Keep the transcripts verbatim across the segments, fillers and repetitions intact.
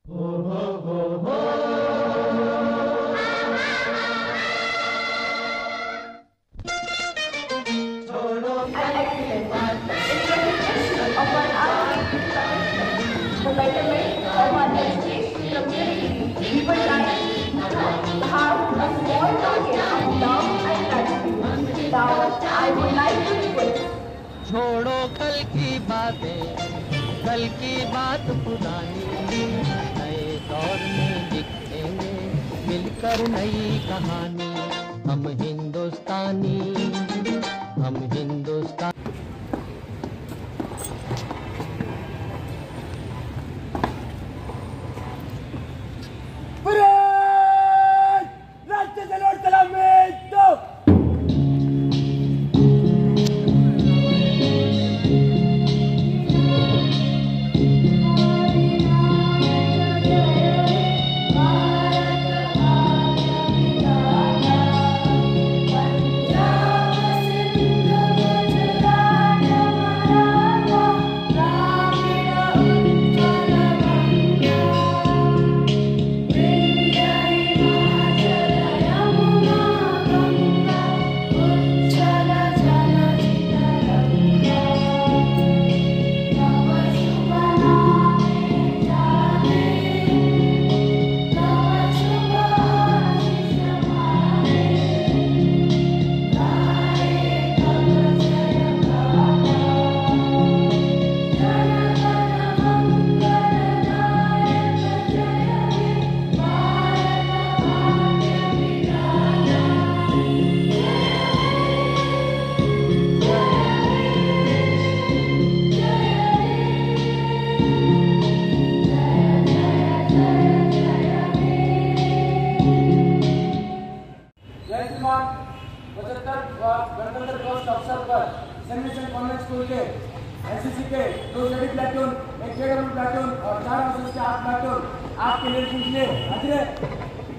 छोड़ो कल की बातें, कल की बात पुरानी, नए दौर में लिखेंगे मिलकर नई कहानी। हम हिंदुस्तानी, हम हिंदुस्तानी। गणतंत्र दिवस के अवसर पर सेंट्रल कॉन्वेंट स्कूल के एनसीसी के दो स्टडी प्लाटून, एक केडब्ल्यू प्लाटून और चार ऑफिसर्स के आठ प्लाटून आपके निरीक्षण के लिए हाजिर है।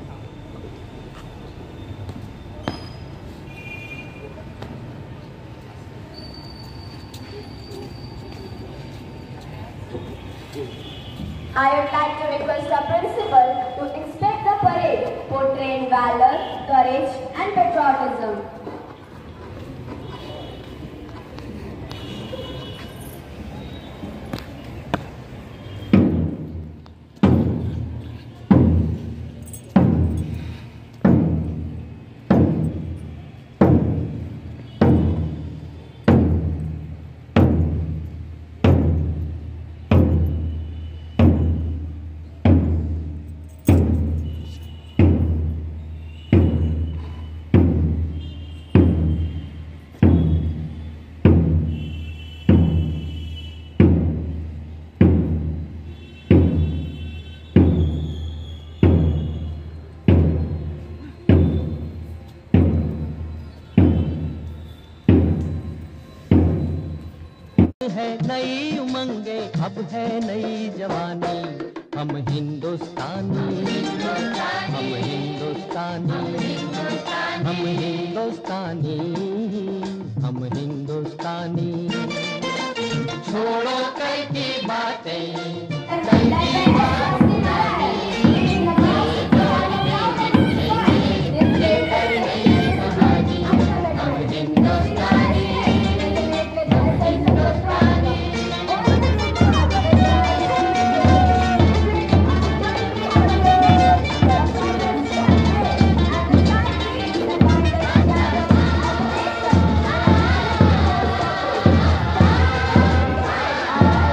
I would like to request the principal to inspect the parade portraying valor, courage and patriotism. है नई उमंगे, अब है नई जवानी। हम हिंदुस्तानी, हम हिंदुस्तानी, हम हिंदुस्तानी, हम हिंदुस्तानी। छोड़ो कल की बातें, कल की बात पुरानी। Thank you.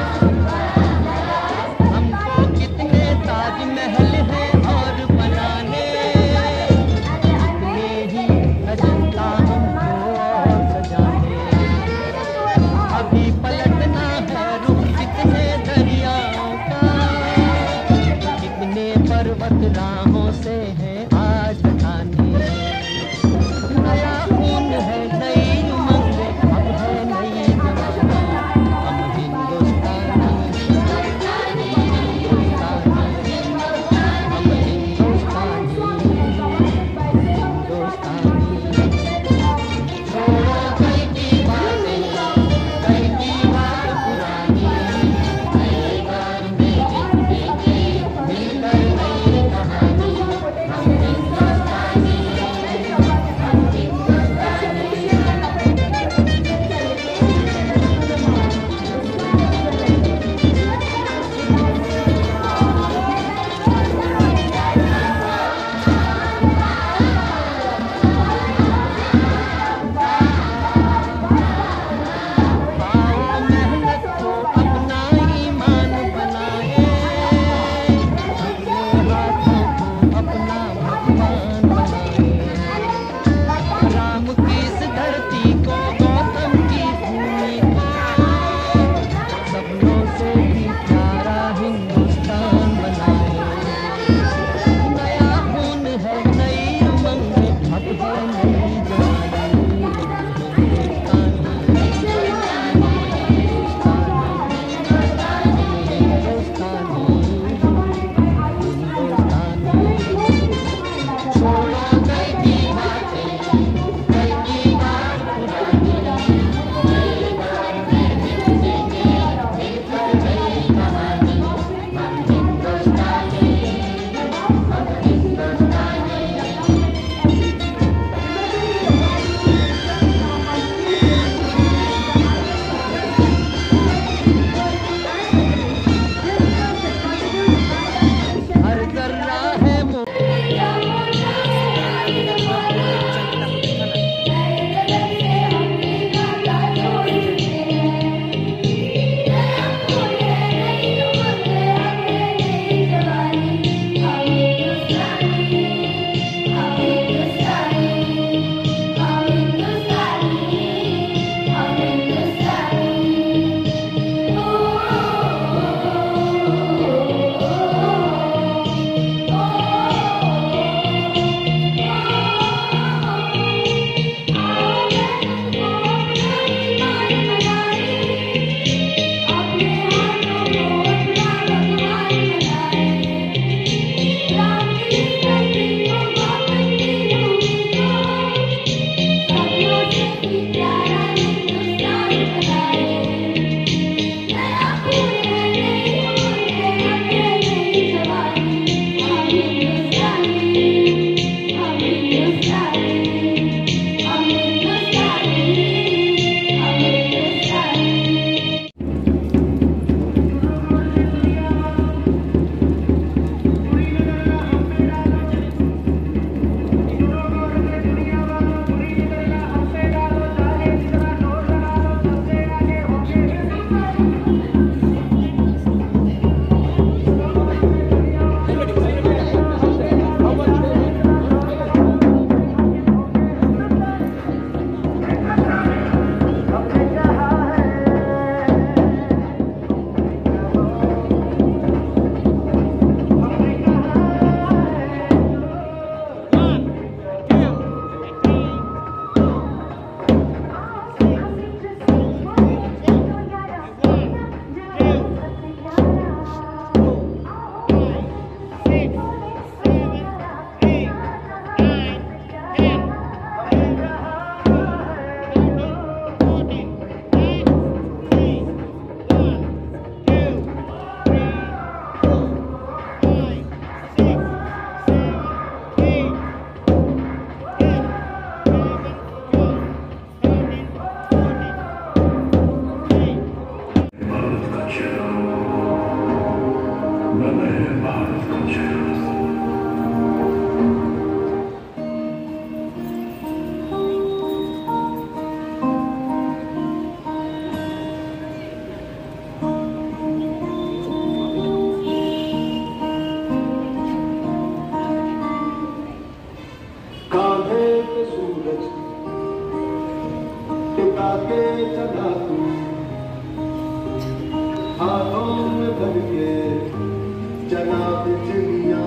हाथों में भर के चला बिजलियां,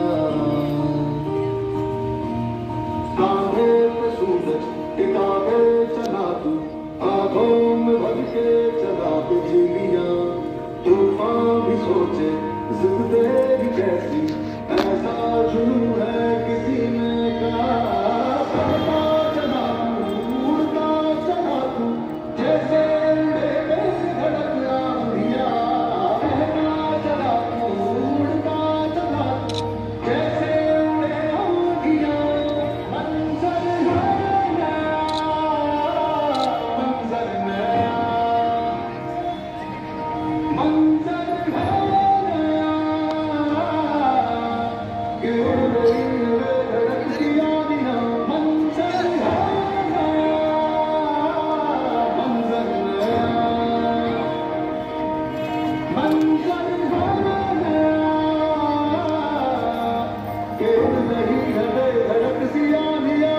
कांधे पे सूरज टिकावे चला तू, आंखों में भर के चला बिजलियां। तूफान भी सोचे जिद तेरी कैसी, ऐसा जुनून है किसी ने कहा। उड़ता चला तू, उड़ता चला तू, जैसे उड़े बेधड़क आंधियां। बहता चला तू, उड़ता चला तू, जैसे उड़े आंधियां। मंजर है नया, मंजर नया, मंजर है नया, कि उड़ रही है धड़कती आंधियां। मंजर है नया, मंजर नया, मंजर है नया, कि उड़ रही है धड़कती आंधियां।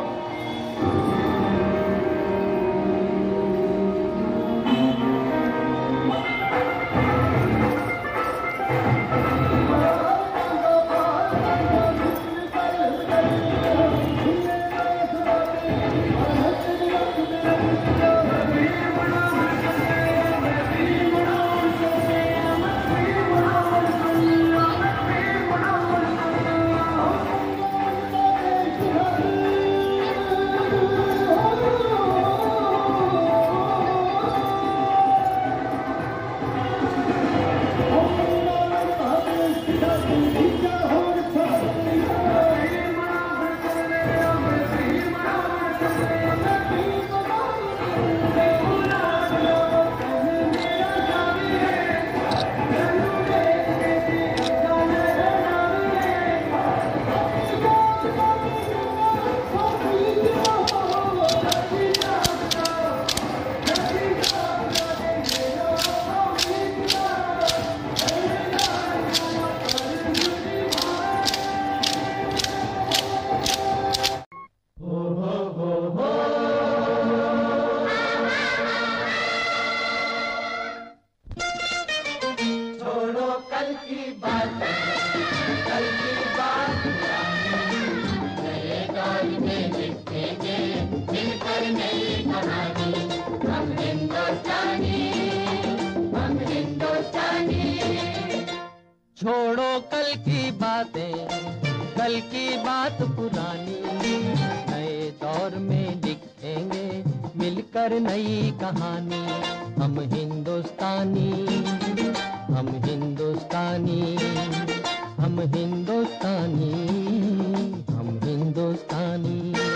छोड़ो कल की बात, कल की बात पुरानी, नए दौर में लिखेंगे मिलकर नई कहानी। हम हिंदुस्तानी, हम हिंदुस्तानी। छोड़ो कल की बातें, कल की बात पुरानी, नए दौर में लिखेंगे मिलकर नई कहानी। हम हिंदुस्तानी, हम हिंदुस्तानी, हम हिंदुस्तानी, हम हिंदुस्तानी।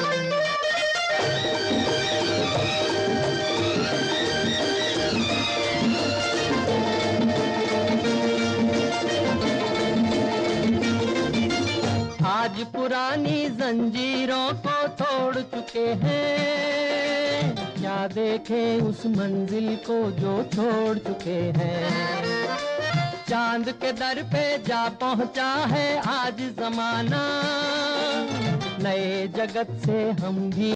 आज पुरानी जंजीरों को तोड़ चुके हैं, क्या देखें उस मंजिल को जो छोड़ चुके हैं। चांद के दर पे जा पहुंचा है आज जमाना, नए जगत से हम भी